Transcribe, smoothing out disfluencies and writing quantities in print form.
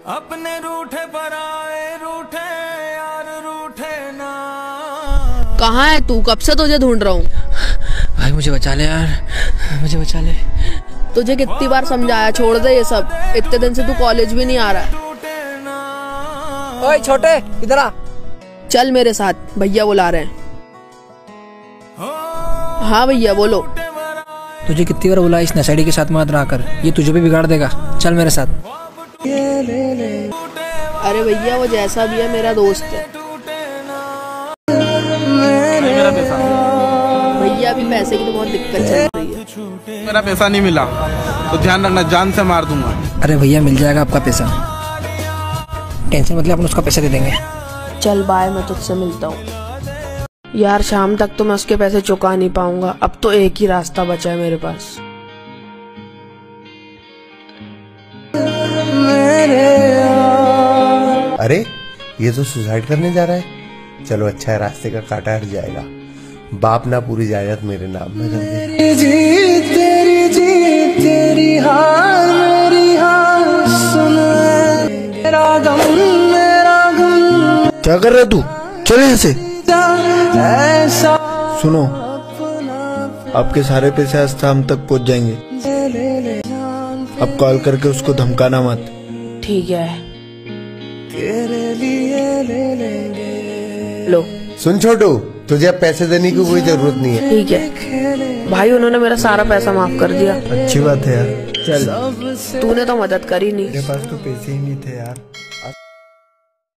अपने रूठे पर आए रूठे यार रूठे ना। कहाँ है तू? कब से तुझे ढूंढ रहा हूँ। भाई मुझे बचा ले यार, मुझे बचा ले। तुझे कितनी बार समझाया छोड़ दे ये सब। इतने दिन से तू कॉलेज भी नहीं आ रहा है। ओए छोटे इधर आ। चल मेरे साथ, भैया बुला रहे हैं। हाँ भैया बोलो। तुझे कितनी बार बुला इस नशेड़ी के साथ मत रहा कर, ये तुझे भी बिगाड़ देगा। चल मेरे साथ। अरे भैया वो जैसा भी है मेरा दोस्त है। भैया अभी पैसे की तो बहुत दिक्कत चल रही है। मेरा पैसा नहीं मिला तो ध्यान रखना, जान से मार दूंगा। अरे भैया मिल जाएगा आपका पैसा, टेंशन मतलब अपन उसका पैसा दे देंगे। चल बाय, मैं तुझसे मिलता हूँ। यार शाम तक तो मैं उसके पैसे चुका नहीं पाऊंगा। अब तो एक ही रास्ता बचा है मेरे पास। अरे ये तो सुसाइड करने जा रहा है। चलो अच्छा है, रास्ते का कांटा हट जाएगा। बाप ना पूरी जायदाद मेरे नाम में कर दे। तेरी हार मेरी हार सुन, मेरा गम मेरा गम। क्या कर रहा तू? चल यहाँ से। सुनो, आपके सारे पैसे आज शाम तक पहुँच जाएंगे। अब कॉल करके उसको धमकाना मत। ठीक है। लो सुन छोटू, तुझे अब पैसे देने की कोई जरूरत नहीं है। ठीक है भाई, उन्होंने मेरा सारा पैसा माफ कर दिया। अच्छी बात है यार। चल, तूने तो मदद करी नहीं। मेरे पास तो पैसे ही नहीं थे यार।